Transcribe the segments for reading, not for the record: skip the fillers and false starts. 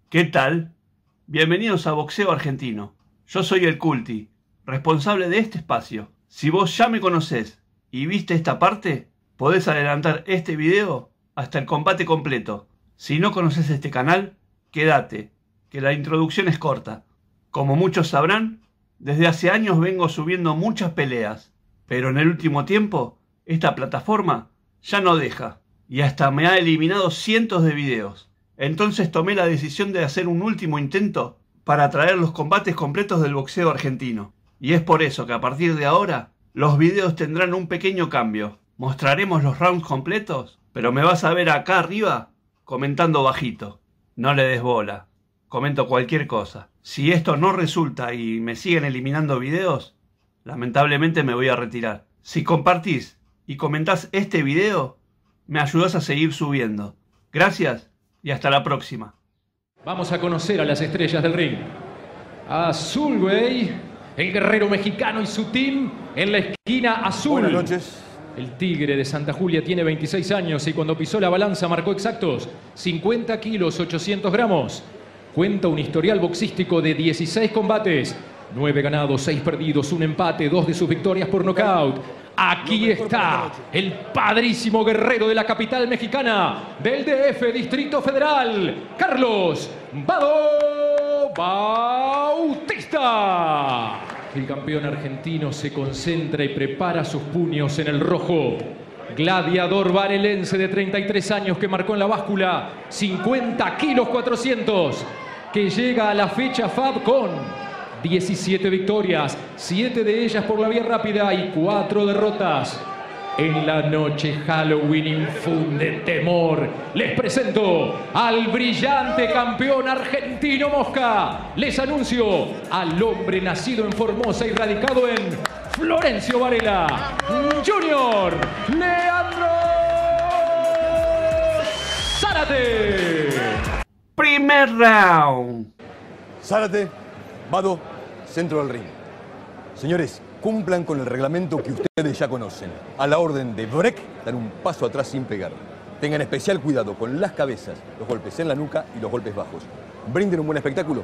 ¿Qué tal? Bienvenidos a Boxeo Argentino. Yo soy el Culti, responsable de este espacio. Si vos ya me conocés y viste esta parte, podés adelantar este video hasta el combate completo. Si no conoces este canal, quédate, que la introducción es corta. Como muchos sabrán, desde hace años vengo subiendo muchas peleas, pero en el último tiempo, esta plataforma ya no deja, y hasta me ha eliminado cientos de videos. Entonces tomé la decisión de hacer un último intento para traer los combates completos del boxeo argentino. Y es por eso que a partir de ahora, los videos tendrán un pequeño cambio. Mostraremos los rounds completos, pero me vas a ver acá arriba comentando bajito. No le des bola, comento cualquier cosa. Si esto no resulta y me siguen eliminando videos, lamentablemente me voy a retirar. Si compartís y comentás este video, me ayudás a seguir subiendo. Gracias. Y hasta la próxima. Vamos a conocer a las estrellas del ring. Azul, güey. El guerrero mexicano y su team en la esquina azul. Buenas noches. El Tigre de Santa Julia tiene 26 años y cuando pisó la balanza marcó exactos 50 kilos 800 gramos. Cuenta un historial boxístico de 16 combates. 9 ganados, 6 perdidos, 1 empate, 2 de sus victorias por nocaut. Aquí está el padrísimo guerrero de la capital mexicana, del DF, Distrito Federal, Carlos Vado Bautista. El campeón argentino se concentra y prepara sus puños en el rojo. Gladiador varelense de 33 años que marcó en la báscula 50 kilos 400, que llega a la fecha FAB con 17 victorias, 7 de ellas por la vía rápida y 4 derrotas. En la noche Halloween infunde temor. Les presento al brillante campeón argentino Mosca. Les anuncio al hombre nacido en Formosa y radicado en Florencio Varela, Junior Leandro Zárate. Primer round. Zárate, Vado, centro del ring. Señores, cumplan con el reglamento que ustedes ya conocen. A la orden de break, dar un paso atrás sin pegar. Tengan especial cuidado con las cabezas, los golpes en la nuca y los golpes bajos. Brinden un buen espectáculo.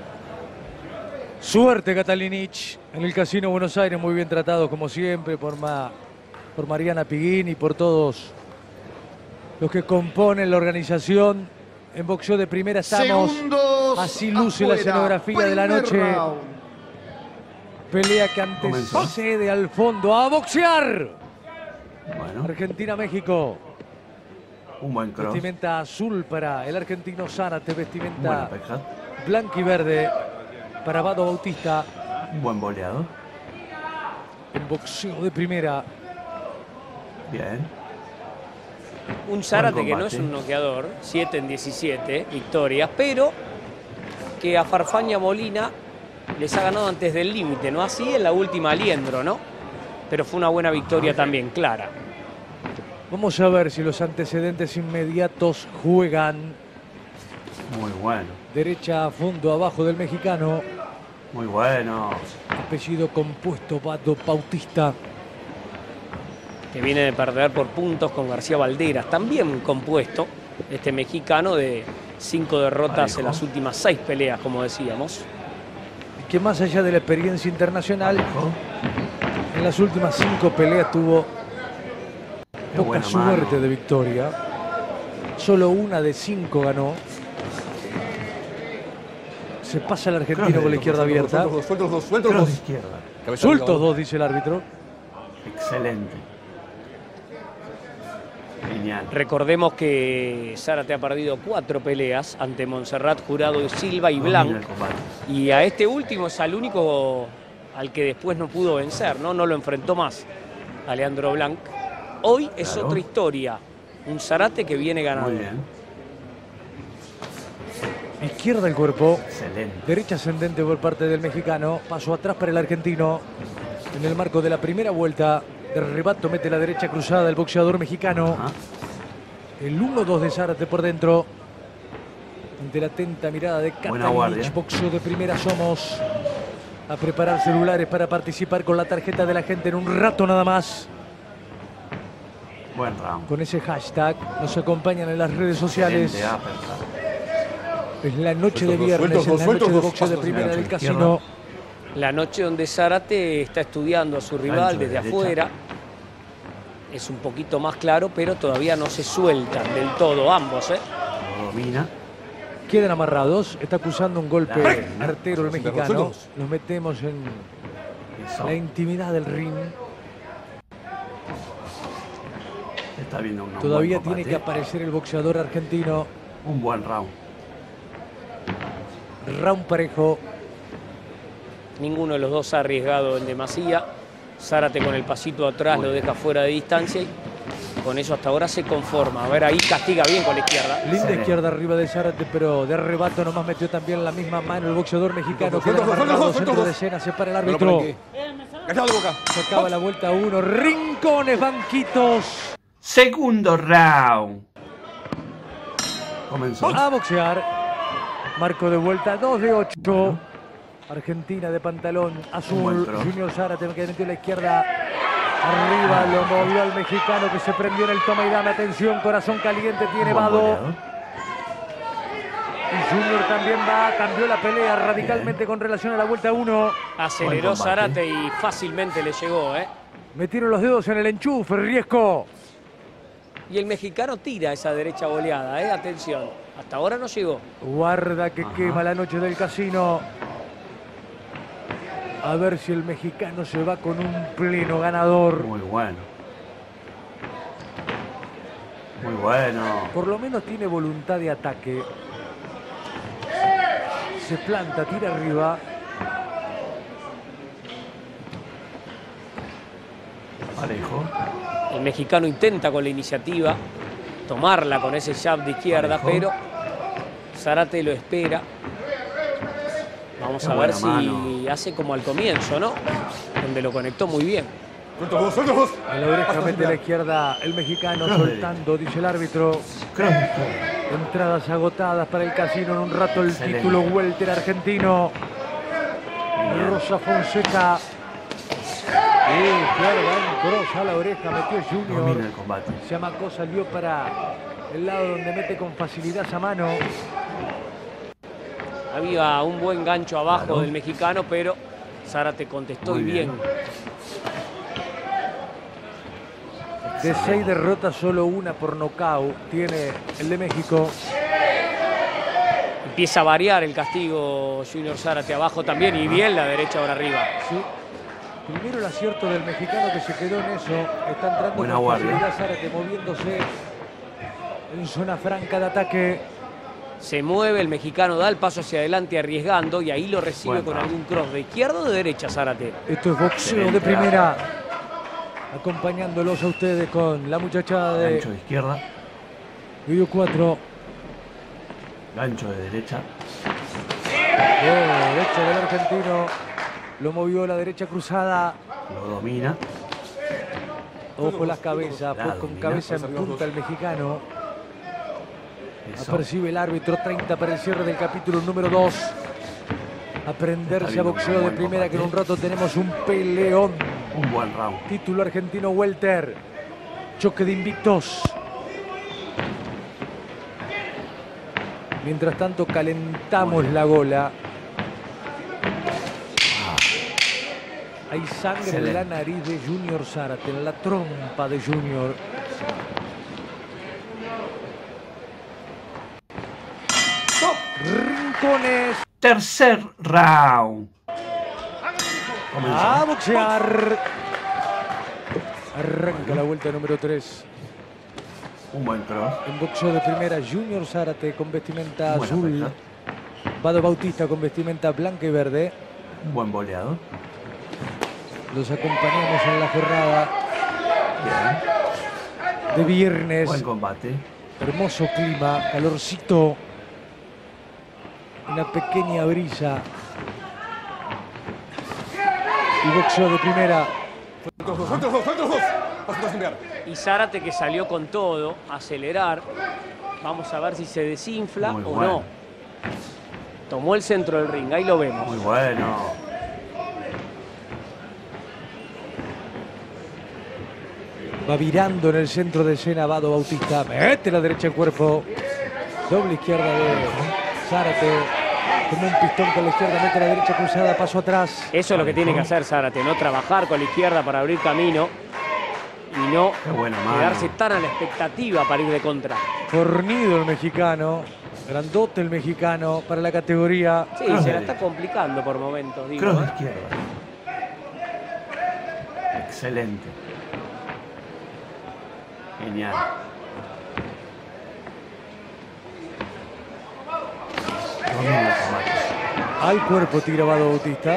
Suerte, Catalinich. En el Casino Buenos Aires, muy bien tratado como siempre por Mariana Piguín y por todos los que componen la organización. En boxeo de primera estamos. Así luce la escenografía de la noche. Round. Pelea que antecede al fondo. ¡A boxear! Bueno. Argentina-México. Un buen cross. Vestimenta azul para el argentino Zárate. Vestimenta blanca y verde para Vado Bautista. Un buen boleado. En boxeo de primera. Bien. Un Zárate que no es un noqueador, 7 en 17 victorias, pero que a Farfán y a Molina les ha ganado antes del límite, no así en la última Aliendro, ¿no? Pero fue una buena victoria también, clara. Vamos a ver si los antecedentes inmediatos juegan. Muy bueno. Derecha a fondo abajo del mexicano. Muy bueno. Apellido compuesto, Vado Bautista. Que viene de perder por puntos con García Valderas, también compuesto, este mexicano de 5 derrotas en las últimas 6 peleas, como decíamos. Y que más allá de la experiencia internacional, en las últimas 5 peleas tuvo poca suerte de victoria. Solo una de 5 ganó. Se pasa el argentino con la izquierda abierta. Sueltos dos. Sueltos dos, dice el árbitro. Excelente. Genial. Recordemos que Zárate ha perdido 4 peleas ante Montserrat, Jurado, Silva y Blanc. Y a este último es al único al que después no pudo vencer, ¿no? No lo enfrentó más a Leandro Blanc. Hoy es otra historia. Un Zárate que viene ganando. Muy bien. Izquierda el cuerpo. Excelente. Derecha ascendente por parte del mexicano. Paso atrás para el argentino. En el marco de la primera vuelta. De rebato mete la derecha cruzada el boxeador mexicano. El 1-2 de Zárate por dentro. Ante la atenta mirada de Catalinich. Boxeo de primera somos. A preparar celulares para participar con la tarjeta de la gente en un rato nada más. Buen round. Con ese hashtag nos acompañan en las redes sociales. Es la noche de viernes, es la noche de boxeo de primera del casino. La noche donde Zárate está estudiando a su rival desde afuera. Es un poquito más claro, pero todavía no se sueltan del todo ambos. Lo domina. Quedan amarrados. Está acusando un golpe artero el mexicano. Nos metemos en la intimidad del ring. Está viendo un Todavía buen combate. tiene que aparecer el boxeador argentino. Un buen round. Round parejo. Ninguno de los dos ha arriesgado en demasía. Zárate con el pasito atrás lo deja fuera de distancia y con eso hasta ahora se conforma. A ver, ahí castiga bien con la izquierda. Linda izquierda arriba de Zárate, pero de arrebato nomás metió también la misma mano el boxeador mexicano. Queda amarrado, centro de escena, se para el árbitro. Callado de boca. Se acaba la vuelta 1. Rincones, banquitos. Segundo round. Comenzó. A boxear. Marco de vuelta 2 de 8. Argentina de pantalón azul. Junior Zárate que metió la izquierda. Arriba lo movió al mexicano que se prendió en el toma y dame. Atención, corazón caliente tiene Vado. Y Junior también va, cambió la pelea radicalmente con relación a la vuelta 1. Aceleró Zárate y fácilmente le llegó. Metieron los dedos en el enchufe, Riesco. Y el mexicano tira esa derecha boleada, atención. Hasta ahora no llegó. Guarda que quema la noche del casino. A ver si el mexicano se va con un pleno ganador. Muy bueno. Muy bueno. Por lo menos tiene voluntad de ataque. Se planta, tira arriba. Parejo. El mexicano intenta con la iniciativa tomarla con ese jab de izquierda, pero Zárate lo espera. Vamos a ver si hace como al comienzo, ¿no? Donde lo conectó muy bien. A la oreja mete la izquierda el mexicano, soltando, dice el árbitro. Entradas agotadas para el casino en un rato. El título welter argentino. Rosa Fonseca. Claro, va en cross a la oreja, metió Junior. Domina el combate. Siamaco salió para el lado donde mete con facilidad esa mano. Había un buen gancho abajo del mexicano, pero Zárate contestó y bien. De 6 derrotas, solo una por nocaut tiene el de México. Empieza a variar el castigo Junior Zárate abajo también y bien la derecha ahora arriba. Sí. Primero el acierto del mexicano que se quedó en eso. Está entrando buena con guardia. facilidad Zárate, moviéndose en zona franca de ataque. Se mueve, el mexicano da el paso hacia adelante arriesgando y ahí lo recibe con algún cross. ¿De izquierda o de derecha, Zárate? Esto es boxeo de primera. Acompañándolos a ustedes con la muchachada de Gancho de izquierda. Video 4. Gancho de derecha. Derecha del argentino. Lo movió la derecha cruzada. Lo domina. Ojo las cabezas, pues con cabeza en punta el mexicano. Apercibe el árbitro, 30 para el cierre del capítulo número 2. Aprenderse a boxeo de primera, que en un rato tenemos un peleón. Un buen round. Título argentino welter. Choque de invictos. Mientras tanto calentamos la gola. Hay sangre en la nariz de Junior Zárate, en la trompa de Junior. Rincones. Tercer round. A boxear. Arranca la vuelta número 3. Un buen cross. En boxeo de primera, Junior Zárate con vestimenta Buena azul. pelea. Vado Bautista con vestimenta blanca y verde. Un buen boleado. Los acompañamos en la jornada Bien. de viernes. Buen combate. Hermoso clima, calorcito. Una pequeña brisa. Y boxeo de primera. Y Zárate que salió con todo, acelerar. Vamos a ver si se desinfla Muy o bueno. no. Tomó el centro del ring, ahí lo vemos. Muy bueno. Va virando en el centro de escena Vado Bautista. Mete la derecha en cuerpo. Doble izquierda de Zárate, como un pistón con la izquierda, mete la derecha cruzada, paso atrás. Eso es lo que tiene que hacer Zárate, ¿no? Trabajar con la izquierda para abrir camino y no quedarse tan a la expectativa para ir de contra. Fornido el mexicano, grandote el mexicano para la categoría. Sí, se la está complicando por momentos, digo. Cross de izquierda. Excelente. Genial. Al cuerpo tira Vado Bautista.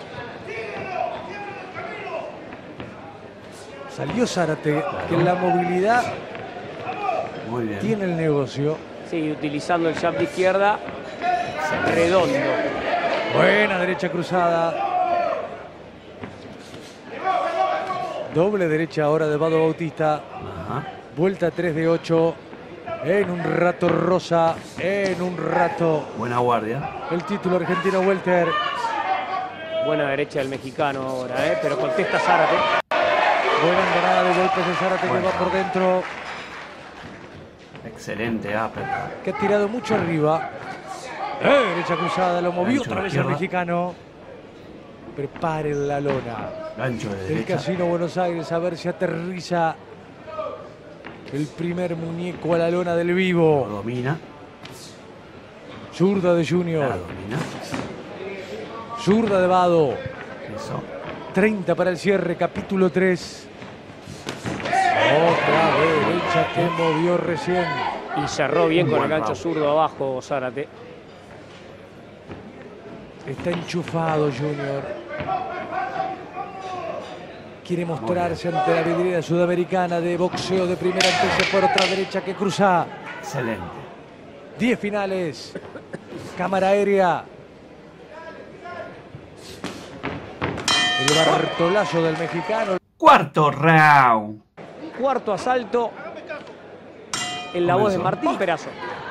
Salió Zárate, que en la movilidad Muy bien. tiene el negocio. Sí, utilizando el jab de izquierda, redondo. Buena derecha cruzada. Doble derecha ahora de Vado Bautista. Ajá. Vuelta 3 de 8. En un rato Rosa. En un rato Buena guardia. el título argentino welter. Buena derecha del mexicano ahora, pero contesta Zárate. Buena andanada de golpes de Zárate que va por dentro. Excelente uppercut. Que ha tirado mucho arriba. Derecha cruzada, lo movió Gancho otra de vez el izquierda. mexicano. Preparen la lona. Gancho de El derecha. Casino Buenos Aires, a ver si aterriza el primer muñeco a la lona del Lo vivo. domina. Zurda de La Junior. domina. Zurda de Vado. Eso. 30 para el cierre, capítulo 3. Otra derecha que movió recién. Y cerró bien Un con el buen gancho round. zurdo abajo Zárate. Está enchufado Junior. Quiere mostrarse ante la vidriera sudamericana de boxeo de primera instancia por otra derecha que cruza. Excelente. 10 finales. Cámara aérea. El bartolazo del mexicano. Cuarto round. Cuarto asalto en la voz de Martín Perazo.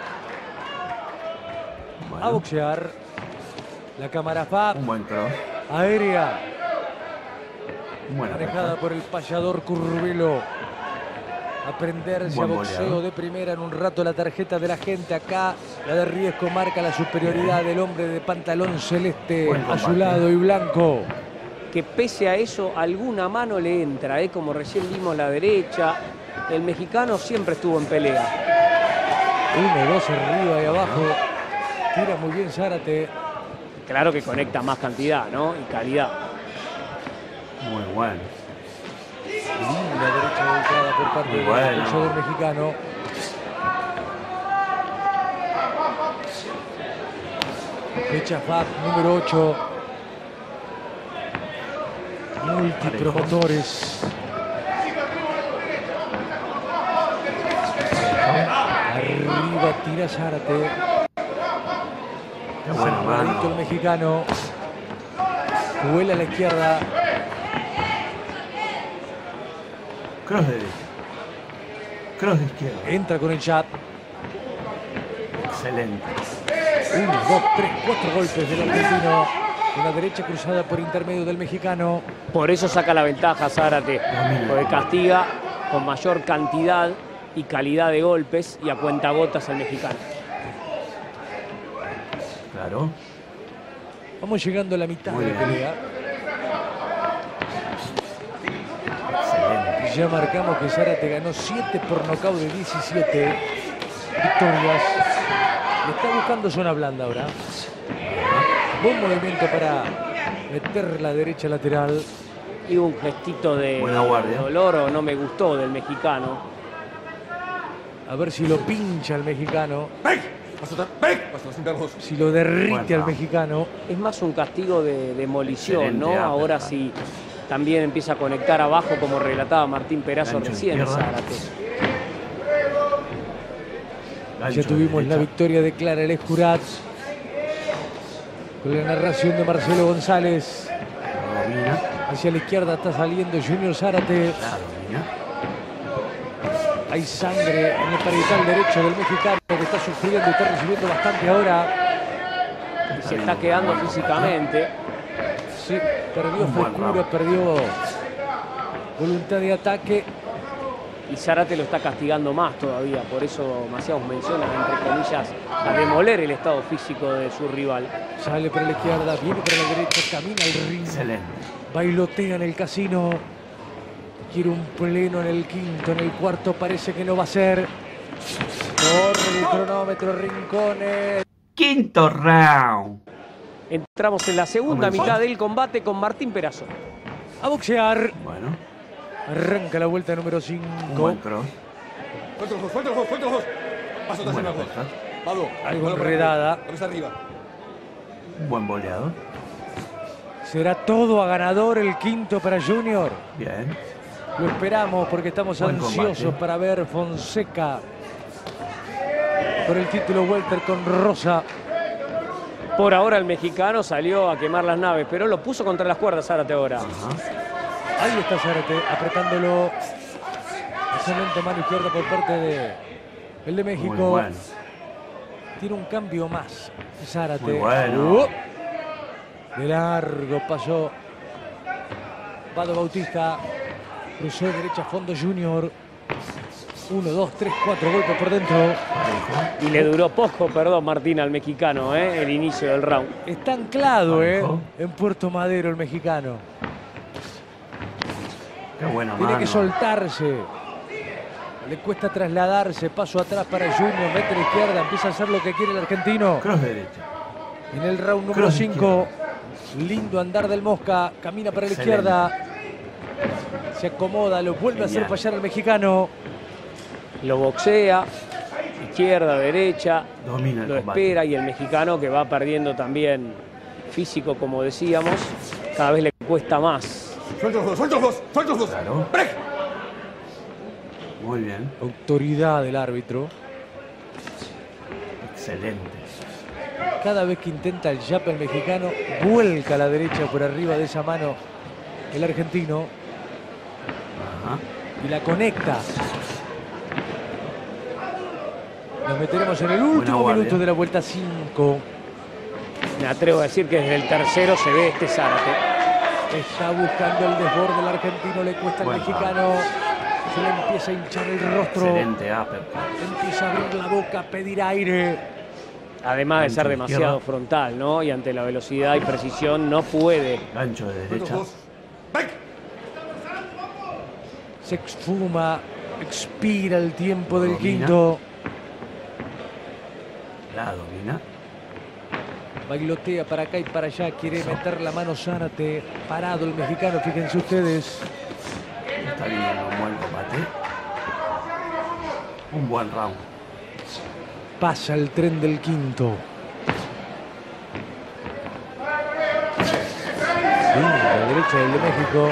Bueno, A boxear. La cámara FAP. un buen cross. Aérea. Un buen Manejada uppercut. por el payador Curvelo. Aprenderse a Buen boxeo boleado. de primera en un rato. La tarjeta de la gente acá. La de Riesco marca la superioridad del hombre de pantalón celeste, Buen combate. azulado y blanco. Que pese a eso, alguna mano le entra, como recién vimos la derecha. El mexicano siempre estuvo en pelea. 1, 2 arriba y abajo. Tira muy bien Zárate. Claro que conecta más cantidad, ¿no? Y calidad. Muy bueno. Linda derecha volcada por parte Muy del bueno. boxeador mexicano. Fecha FAP número 8. Multipromotores. Arriba tira Zárate. Qué buena Cerradito el mano. mexicano. Vuela a la izquierda. Cross de derecha. Cross de izquierda. Entra con el jab. Excelente. 1, 2, 3, 4 golpes del argentino. Una derecha cruzada por intermedio del mexicano. Por eso saca la ventaja Zárate, porque castiga con mayor cantidad y calidad de golpes y a cuentagotas al mexicano. Claro. Vamos llegando a la mitad Muy de la bien. pelea. Excelente. Ya marcamos que Zárate ganó 7 por nocaut de 17 victorias. Le está buscando zona blanda ahora. Buen movimiento para meter la derecha lateral. Y un gestito de Buena guardia. dolor o no me gustó del mexicano. A ver si lo pincha el mexicano. Basta sentarnos. Si lo derrite Bueno. al mexicano. Es más un castigo de demolición, Excelente ¿no? uppercut. Ahora sí también empieza a conectar abajo, como relataba Martín Perazo Gancho de recién, izquierda. Zárate. Gancho Ya de tuvimos la derecha. victoria de Clara El Jurat. Con la narración de Marcelo González. Lo domina. Hacia la izquierda está saliendo Junior Zárate. La domina. Hay sangre en el parietal derecho del mexicano que está sufriendo y está recibiendo bastante ahora. Y se está quedando físicamente. Sí, perdió Un buen frescura, round. perdió voluntad de ataque. y Zárate lo está castigando más todavía. Por eso Maciaos menciona, entre comillas, a demoler el estado físico de su rival. Sale por la izquierda, viene por la derecha, camina al ring. Excelente. Bailotea en el casino. Quiere un pleno en el quinto, en el cuarto parece que no va a ser. Corre el cronómetro, Rincones. Quinto round. Entramos en la segunda mitad del combate con Martín Perazo. A boxear. Bueno, Arranca la vuelta número un 5. buen cross. Suelta los dos, suelta los dos, suelta los dos. Paso atrás en Buena los dos. pesca. Vado. Algo mano para enredada. arriba, cabeza arriba. Un buen boleador. Será todo a ganador el quinto para Junior. Bien. Lo esperamos porque estamos Buen ansiosos combate. para ver Fonseca por el título welter con Rosa. Por ahora el mexicano salió a quemar las naves, pero lo puso contra las cuerdas Zárate ahora. Ajá. Ahí está Zárate apretándolo. Excelente mano izquierda por parte de el de México. Muy bueno. Tiene un cambio más Zárate. Muy bueno. De largo pasó Vado Bautista. Cruzó derecha a fondo Junior. 1, 2, 3, 4 golpes por dentro. Y le duró poco, perdón, Martín, al mexicano, el inicio del round. Está anclado Parejo. en Puerto Madero el mexicano. Qué buena Tiene mano. que soltarse. Le cuesta trasladarse. Paso atrás para Junior. Mete a la izquierda. Empieza a hacer lo que quiere el argentino. Cross derecha. En el round número Cross 5. Lindo andar del Mosca. Camina para la Excelente. izquierda. Se acomoda. Lo vuelve a hacer Genial. fallar al mexicano. Lo boxea, izquierda, derecha, Domina el lo combate. espera y el mexicano, que va perdiendo también físico, como decíamos, cada vez le cuesta más. Suelta los dos, suelta los dos, suelta los dos. Claro. Break. Muy bien. Autoridad del árbitro. Excelente. Cada vez que intenta el jab el mexicano, vuelca a la derecha por arriba de esa mano el argentino Ajá. y la conecta. Nos meteremos en el último guardia. minuto de la vuelta 5. Me atrevo a decir que desde el tercero se ve este Zárate. Está buscando el desborde el argentino, le cuesta al Buen mexicano. Se le empieza a hinchar el rostro. Excelente uppercut. Empieza a abrir la boca, a pedir aire. Además de ser Gancho demasiado izquierda. frontal, ¿no? Y ante la velocidad y precisión no puede. Gancho de Suelta derecha. los dos. Break. Se esfuma, expira el tiempo del Domina. quinto. La domina. Bailotea para acá y para allá. Quiere meter la mano Zárate. Parado el mexicano, fíjense ustedes. Está viendo un buen combate. Un buen round. Pasa el tren del quinto. Sí, la derecha del de México.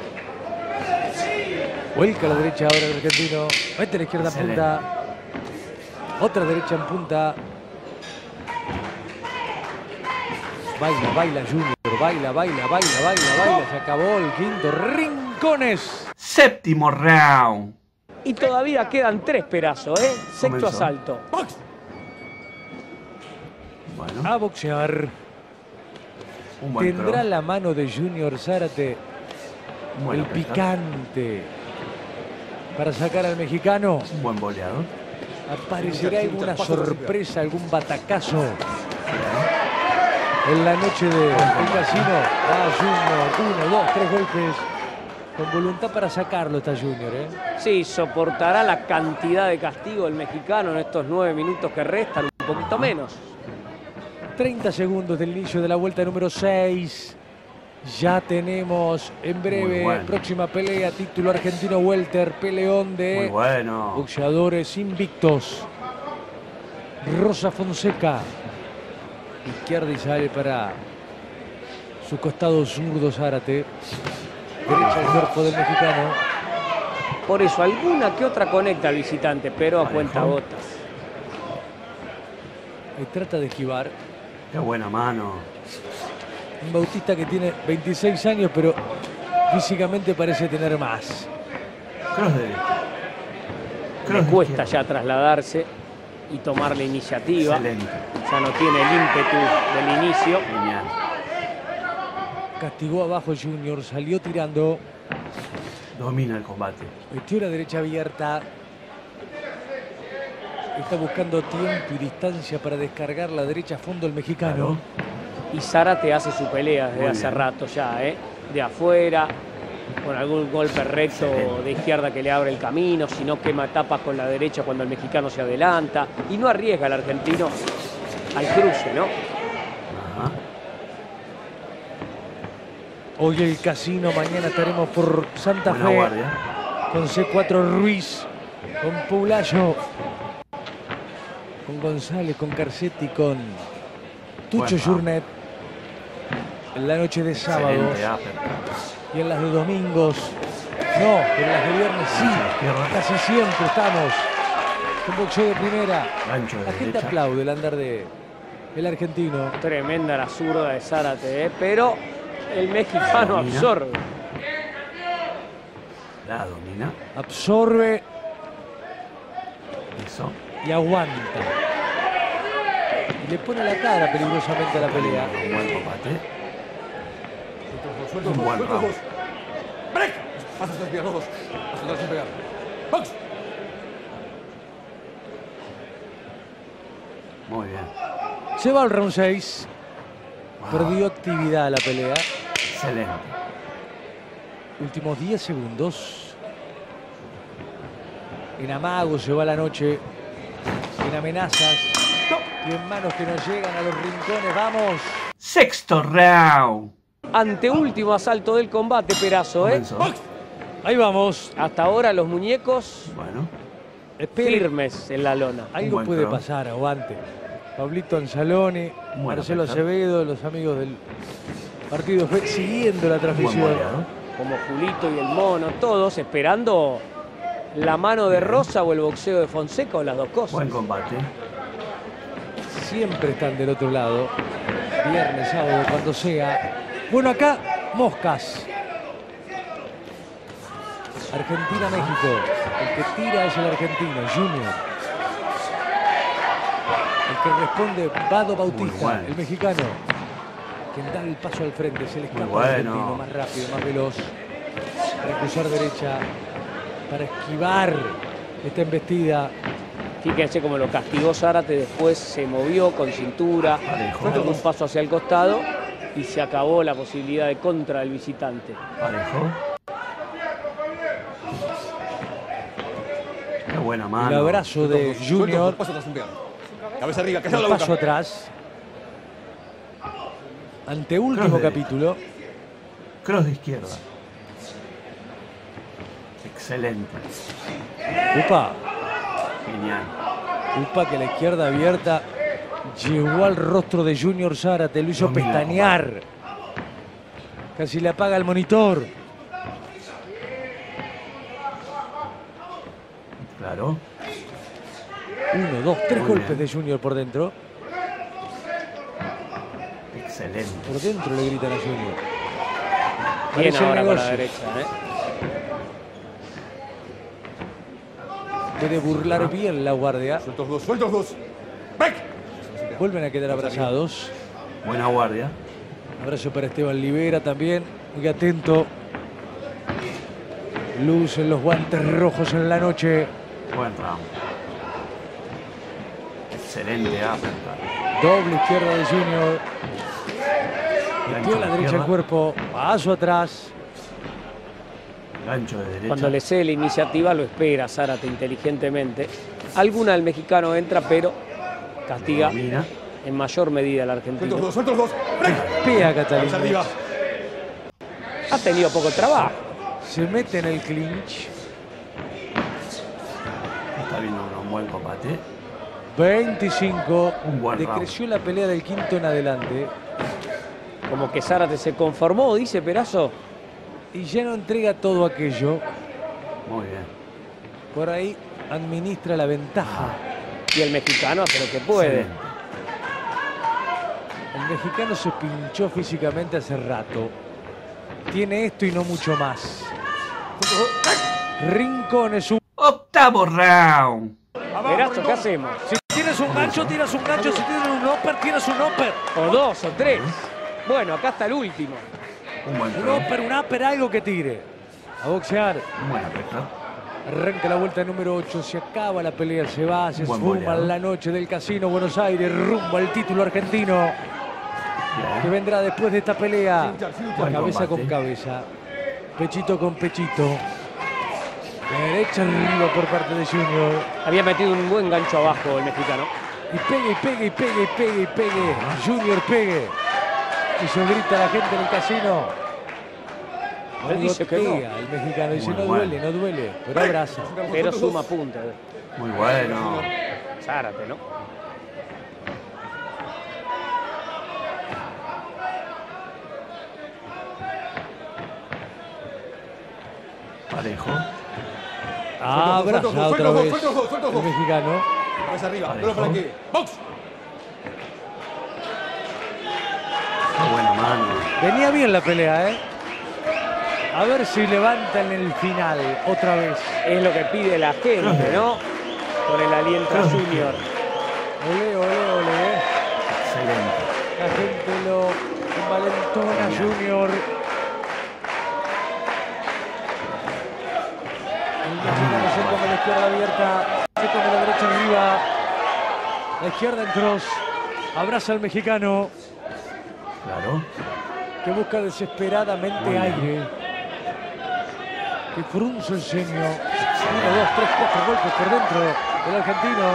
Vuelca a la derecha ahora el argentino. Mete a la izquierda en Excelente. punta. Otra derecha en punta. Baila, baila Junior. Baila, baila, baila, baila, baila. Se acabó el quinto. Rincones. Séptimo round. Y todavía quedan 3 Perazo, Sexto Comenzó. asalto. Box. Bueno, A boxear. un buen ¿Tendrá cross. la mano de Junior Zárate Buena el pesca. picante para sacar al mexicano? Un buen boleador. ¿Aparecerá alguna sorpresa, algún batacazo en la noche del casino? Va Junior, 1, 2, 3 golpes. Con voluntad para sacarlo está Junior, Sí, soportará la cantidad de castigo el mexicano en estos 9 minutos que restan, un poquito menos. 30 segundos del inicio de la vuelta número 6. Ya tenemos en Muy breve bueno. próxima pelea, título argentino welter, peleón Muy de bueno. boxeadores invictos. Rosa Fonseca. Izquierda y sale para su costado zurdo Zárate. Derecha al cuerpo del mexicano. Por eso, alguna que otra conecta al visitante, pero a Parejo. cuenta gotas. Y trata de esquivar. Qué buena mano. Un Bautista que tiene 26 años, pero físicamente parece tener más. Cross derecha. Le Cross cuesta izquierda. ya trasladarse y tomar la iniciativa. Excelente. Ya no tiene el ímpetu del inicio. Genial. Castigó abajo Junior, salió tirando. Domina el combate. Metió la derecha abierta. Está buscando tiempo y distancia para descargar la derecha a fondo el mexicano. Y Zárate hace su pelea desde hace rato ya, de afuera, con algún golpe recto de izquierda que le abre el camino, si no quema etapas con la derecha cuando el mexicano se adelanta. Y no arriesga el argentino al cruce, ¿no? Ajá. Hoy el casino, mañana estaremos por Santa Buena Fe. guardia. Con C4 Ruiz, con Pulayo, con González, con Carcetti, con Tucho Journet. En la noche de sábados y en las de domingos no, pero en las de viernes sí. Casi siempre estamos con boxeo de primera. La gente aplaude el andar del argentino. Tremenda la zurda de Zárate, pero el mexicano absorbe. La domina. Absorbe. Eso. Y aguanta. Y le pone la cara peligrosamente a la pelea. Un buen combate. Sueltos Un dos, buen sueltos round. dos. ¡Break! Vas a pegar los dos. A soltar sin pegar. ¡Box! Muy bien. Se va al round 6. Perdió actividad la pelea. Excelente. Últimos 10 segundos. En amago se va la noche. En amenazas. Y en manos que nos llegan a los rincones. ¡Vamos! Sexto round. Anteúltimo asalto del combate, Perazo, Comenzó. Ahí vamos. Hasta ahora los muñecos Bueno. firmes en la lona. Algo buen puede throw. pasar, aguante. Pablito Anzalone, Buena Marcelo pelea. Acevedo, los amigos del partido fue siguiendo la Buen transmisión. boleado. Como Julito y el Mono, todos esperando la mano de Rosa o el boxeo de Fonseca o las dos cosas. Buen combate. Siempre están del otro lado. Viernes, sábado, cuando sea. Bueno, acá, moscas. Argentina-México. El que tira es el argentino, Junior. El que responde, Vado Bautista, bueno. el mexicano. Quien da el paso al frente, es el escapa bueno. argentino, más rápido, más veloz. Para cruzar derecha, para esquivar esta embestida. Fíjense cómo lo castigó Zárate, después se movió con cintura, Parejo. dio un paso hacia el costado y se acabó la posibilidad de contra del visitante. Parejo. Qué buena mano. El abrazo de Sueltos dos, Junior, paso atrás sin pegar. Cabeza arriba, el callado la boca. paso atrás. Anteúltimo Cross de capítulo. Cross de izquierda. Excelente. Upa, Genial. upa que la izquierda abierta llegó al rostro de Junior Zárate, lo hizo Domina, pestañear. Casi le apaga el monitor. Claro. 1, 2, 3 Muy golpes bien. de Junior por dentro. Excelente. Por dentro le gritan a Junior. Bien Parece el ahora con la negocio. derecha, Puede burlar bien la guardia. Sueltos dos, sueltos dos. ¡Break! Vuelven a quedar abrazados. Buena guardia. Abrazo para Esteban Libera también. Muy atento. Luz en los guantes rojos en la noche. Buen round. Excelente uppercut. Doble izquierda de Junior. Metió a la derecha el izquierda. cuerpo. Paso atrás. Gancho de derecha. Cuando le cede la iniciativa lo espera Zárate inteligentemente. Alguna del mexicano entra, pero castiga Domina. en mayor medida al Sueltos argentino. dos, sueltos dos. ¡Break! Pega Cabeza Catalina. arriba. Ha tenido poco trabajo. Se mete en el clinch. Está viendo un buen combate. 25. Un buen round. Decreció la pelea del quinto en adelante. Como que Zárate se conformó, dice Perazo. Y ya no entrega todo aquello. Muy bien. Por ahí administra la ventaja. Y el mexicano hace lo que puede. Excelente. El mexicano se pinchó físicamente hace rato. Tiene esto y no mucho más. Rincón es un... Octavo round. Perazo, ¿qué hacemos? Si tienes un gancho, tiras un gancho. Si tienes un upper, tienes un upper. O dos o tres. Bueno, acá está el último. Un buen Un throw. upper, algo que tire. A boxear. Buena pesca. Arranca la vuelta número 8, se acaba la pelea, se va, se Buen esfuma boleado. la noche del Casino Buenos Aires, rumbo al título argentino, que Bien. vendrá después de esta pelea. Buen Cabeza combate. con cabeza, pechito con pechito. Derecha arriba por parte de Junior. Había metido un buen gancho abajo el mexicano. Y pegue, y pegue, y pegue, y pegue, y pegue. Junior pegue. Y se grita la gente en el casino. Él dice que no. Golpea el mexicano, dice Muy no bueno. duele, no duele, pero abraza. Pero suma punta. Muy bueno. Zárate, ¿no? Parejo. Abraza suelto, otra vez suelto. el mexicano. Cabeza arriba, no Parejo. lo flanquee. ¡Box! Qué buena mano. Venía bien la pelea, ¿eh? A ver si levanta en el final otra vez. Es lo que pide la gente, ¿no? Con el aliento a Junior. Ole, ole, ole. Excelente. La gente lo envalentona, Junior. El mexicano se come la izquierda abierta, se come la derecha arriba. La izquierda en cross. Abraza al mexicano Claro. que busca desesperadamente Muy bien. aire. Que frunce el ceño. 1, 2, 3, 4 golpes por dentro del argentino.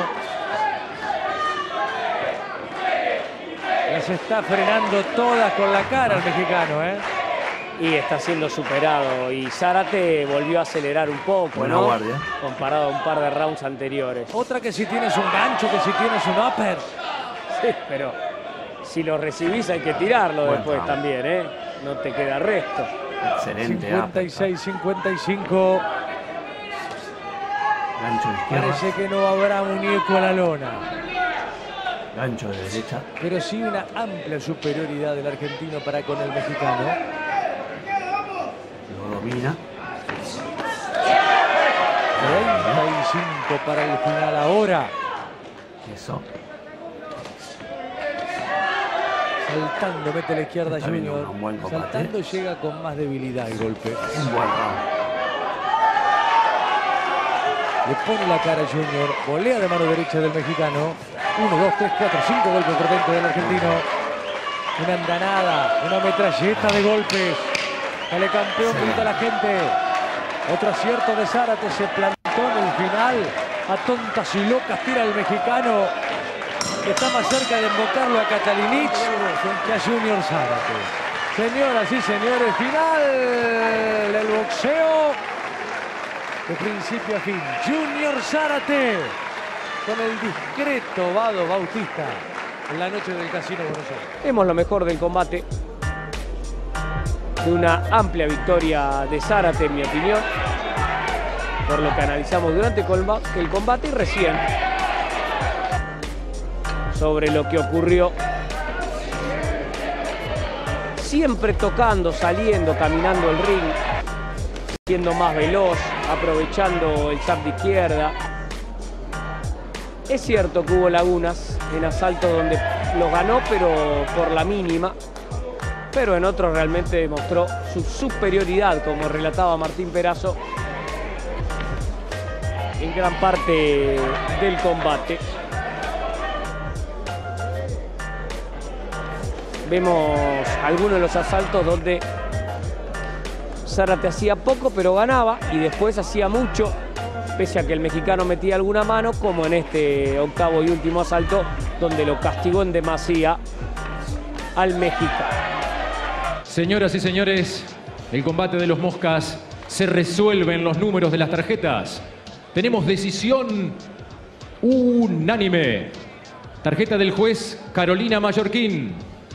Las está frenando todas con la cara el mexicano, ¿eh? Y está siendo superado. Y Zárate volvió a acelerar un poco, Buena ¿no? guardia. Comparado a un par de rounds anteriores. Otra que si tienes un gancho, que si tienes un upper. Sí, pero si lo recibís hay que tirarlo Buen después round. también, ¿eh? No te queda resto. Excelente. 56-55. Gancho de izquierda. Parece que no habrá muñeco a la lona. Gancho de derecha. Pero sí una amplia superioridad del argentino para con el mexicano. Lo domina. 35 para el final ahora. Eso. Saltando, mete la izquierda Está bien, Junior. un buen combate. Saltando llega con más debilidad el golpe. Un buen round. Le pone la cara Junior. Volea de mano derecha del mexicano. 1, 2, 3, 4, 5 golpes por dentro del argentino. Una andanada, una metralleta de golpes. El campeón grita a la gente. Otro acierto de Zárate, se plantó en el final. A tontas y locas tira el mexicano. Está más cerca de embocarlo a Catalinich que a Junior Zárate. Señoras y señores, final del boxeo de principio a fin. Junior Zárate con el discreto Vado Bautista en la noche del Casino Buenos Aires. Vemos lo mejor del combate. De una amplia victoria de Zárate, en mi opinión. Por lo que analizamos durante el combate y recién. Sobre lo que ocurrió. Siempre tocando, saliendo, caminando el ring. Siendo más veloz, aprovechando el jab de izquierda. Es cierto que hubo lagunas en asaltos donde los ganó, pero por la mínima. Pero en otros realmente demostró su superioridad, como relataba Martín Perazo, en gran parte del combate. Vemos algunos de los asaltos donde Zárate hacía poco pero ganaba y después hacía mucho, pese a que el mexicano metía alguna mano, como en este octavo y último asalto donde lo castigó en demasía al mexicano. Señoras y señores, el combate de los Moscas se resuelve en los números de las tarjetas. Tenemos decisión unánime. Tarjeta del juez Carolina Mallorquín,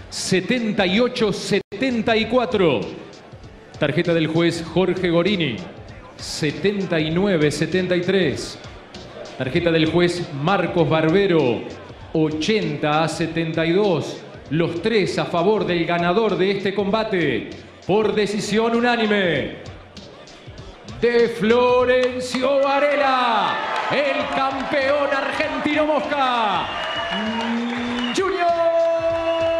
78-74. Tarjeta del juez Jorge Gorini, 79-73. Tarjeta del juez Marcos Barbero, 80-72. Los tres a favor del ganador de este combate. Por decisión unánime. De Florencio Varela, el campeón argentino Mosca, Junior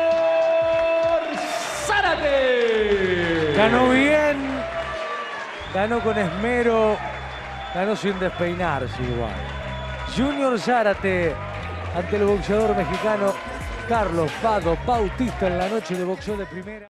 Zárate. Ganó bien Ganó con esmero, ganó sin despeinarse igual. Junior Zárate ante el boxeador mexicano Carlos Vado Bautista en la noche de boxeo de primera.